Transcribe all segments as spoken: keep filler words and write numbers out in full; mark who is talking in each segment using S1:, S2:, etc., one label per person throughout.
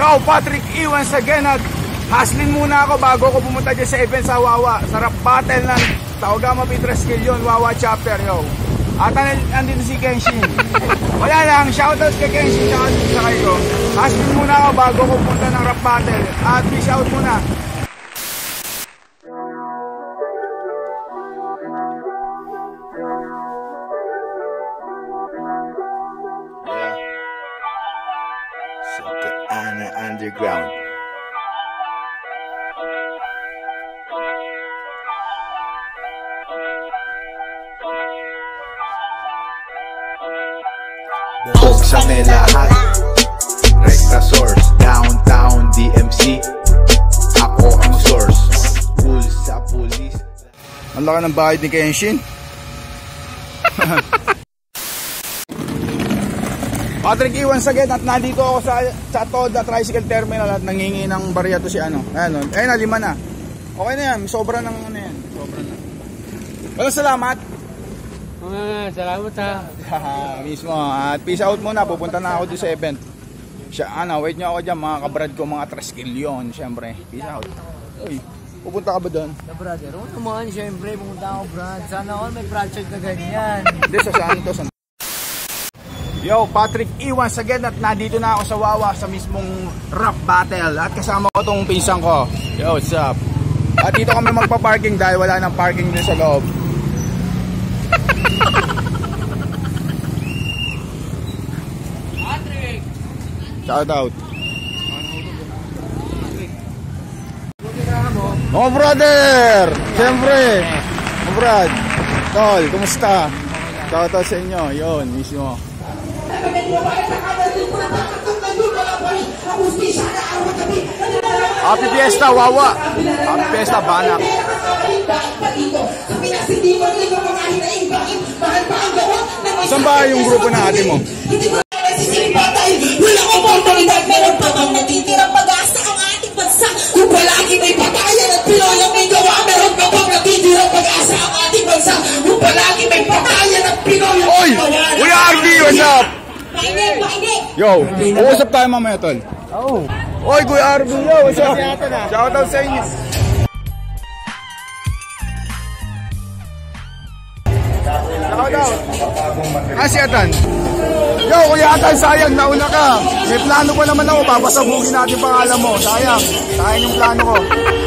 S1: Yo, Patrick E once again at haslin muna ako bago ako pumunta dyan sa event sa Wawa. Sarap battle ng Taogama Pinterest Skill Wawa chapter, yo. At andito si Kenshin. Wala lang, shoutout kay Kenshin tsaka sa kayo. Haslin muna ako bago ako pumunta ng rap battle. At peace out muna.
S2: Ana Underground. Buksan may lahat. Recta Source, Downtown D M C. Ako ang source. Cool sa police.
S1: Ang laki ng bahay ni Kenshin. Patrick E once again at nandito ako sa sa Toda Tricycle Terminal at nangingi ng barya to si ano. Ayan, ayun na, lima na. Okay na yan, sobra ng ano yan. Sobra na. Walang salamat.
S3: Ah, salamat ha.
S1: Mismo. At peace out muna, pupunta na ako doon sa event. Siya, ano, wait nyo ako dyan mga kabrad ko, mga Tricycle yun, syempre. Peace out. Uy, pupunta ka ba doon?
S3: Na brother, oo naman, syempre, pumunta ako brad. Sana all may project na ganyan.
S1: Hindi, sa Santos. Yo, Patrick E once again at nandito na ako sa Wawa sa mismong rap battle at kasama ko tong pisang ko. Yo, what's up? At dito kami magpa-parking dahil wala nang parking din sa loob.
S3: Patrick!
S1: Shout out. Oh brother! Siyempre! Oh brad! Tol, kumusta? Shout out sa inyo. Yon, mismo. Happy Fiesta, Wawa. Happy Fiesta, Banak. Saan ba yung grupo na ate mo?
S4: Walang oportunidad, meron pa bang natitirang pag-asa ang ating bansa? Kung palagi may patayan at Pinoy ang may gawa, meron pa bang natitirang pag-asa ang ating bansa? Kung palagi may patayan at Pinoy ang may gawa.
S1: Oy! Kuya R D, what's up?
S4: Mainit, mainit!
S1: Yo, uusap tayo mamaya, tol.
S3: Oo.
S1: Oy, Kuya R D, yo, what's up? Shout out sa inyo. Shout out. Ah, si Atan. Yo, Kuya Atan, sayang, nauna ka. May plano pa naman ako, babasabugin natin pangalan mo. Sayang, sayang yung plano ko.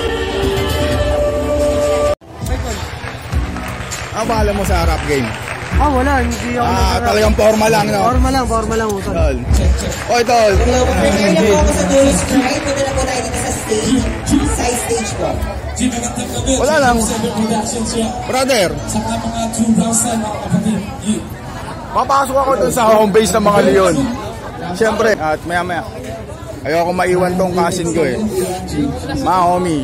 S1: Ano pangalan mo sa rap game?
S3: Ah, wala, hindi ako
S1: Ah,
S3: nagkarap.
S1: talagang forma lang, no?
S3: Forma lang, forma lang utol.
S1: Tol. Oy, tol.
S4: Kaya po ako sa Jules Pride, pwede na po tayo dito sa stage, side stage po.
S1: Wala lang. Brother, papasok ako dun sa home base ng mga Leon. Siyempre, at maya maya ayoko maiwan tong cousin ko eh. Ma homie.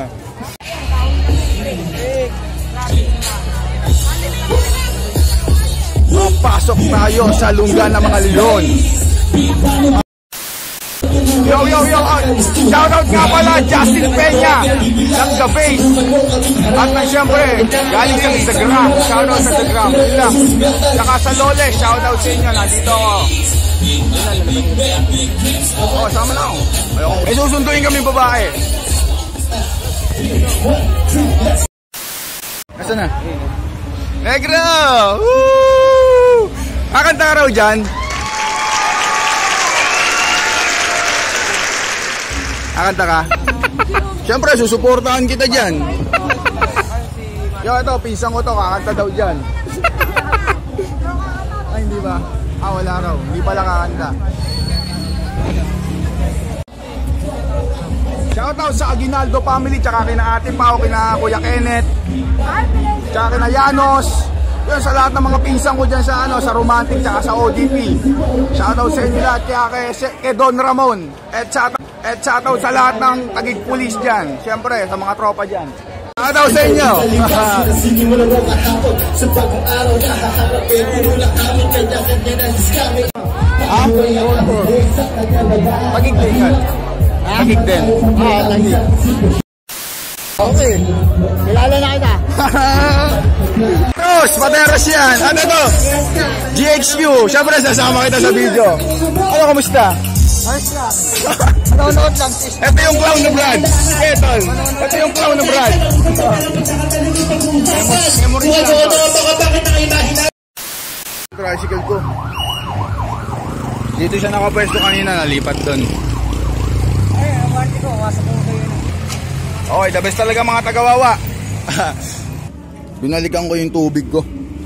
S1: Papasok tayo sa lungga ng mga Leon. Yo, yo, yo, shoutout nga pala Justin Peña ng The Face. At na siyempre, galing sa Instagram, shoutout sa Instagram. Yun lang. Saka sa Lole, shoutout sa inyo, nandito ako. Oh, sama na ako. Eh, susunduin kami babae. Nasaan na? Negro! Woo! Kakanta ka raw dyan? Kakanta ka? Siyempre, susuportahan kita dyan. Yo, ito, pisang ko to, kakanta daw dyan. Ay, hindi ba? Ah, wala raw. Hindi pala kakanta. Shoutout sa Aguinaldo family, tsaka kina Ate Pao, kina Kuya Kenneth, tsaka kina Yanos. Yun, sa lahat ng mga pinsang ko dyan sa, ano, sa Romantic, tsaka sa O D P. Shoutout sa inyo lahat, kaya kay, kay Don Ramon. At shoutout, at shoutout sa lahat ng Taguig Police dyan. Siyempre, sa mga tropa dyan. Shoutout sa inyo. Ha? Taguig din yan. Taguig din. Ah, Taguig. Okay. Kilala na kita. Tos, Materos yan. Ano to? G X Q. Siyempre, sasama kita sa video. Ano, kamusta?
S3: Ayos lang. Nanonood lang.
S1: Ito yung clown na Brad. Ito. Ito yung clown na Brad. Memory lang to. Tricycle ko. Dito siya nakapwesto kanina, nalipat doon.
S3: Ay, ang party ko, wasap ko kayo.
S1: Okay, the best talaga mga tagawawa. Binalikan ko yung tubig ko.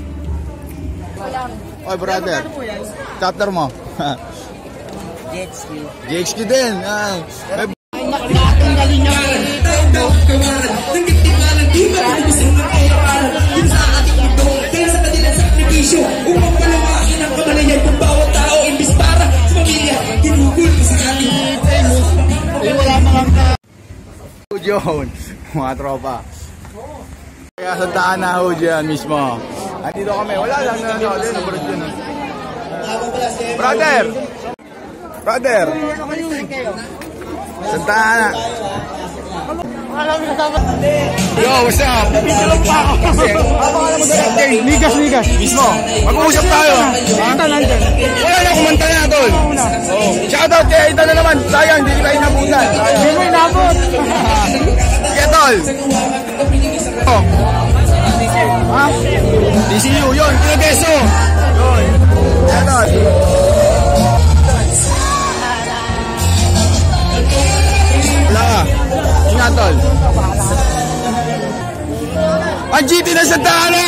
S1: Oy brother, chapter mo.
S3: Jet ski.
S1: Jet ski din. Ah, John, mga tropa. Kaya sa daan na ho dyan mismo. Andito kami, wala lang na ano, ano, brother! Brother! Sa daan na. Yo, what's up? Nigas, nigas. Mismo, mag-uusap tayo. Wala na, kumanta na tol. Shoutout kaya ito na naman. Sayang, hindi kita inabutan. Hindi mo inabot. Kaya tol. Oh. Ha? D C U, yun, kinageso. Yun. Kaya tol. Wala ka. Ingat tol. Ang G T na sa Tana!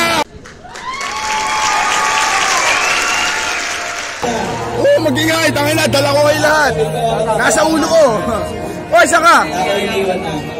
S1: Oh, mag-ingay. Tangina, dala ko kayo lahat. Nasa ulo ko. Oy, saan ka?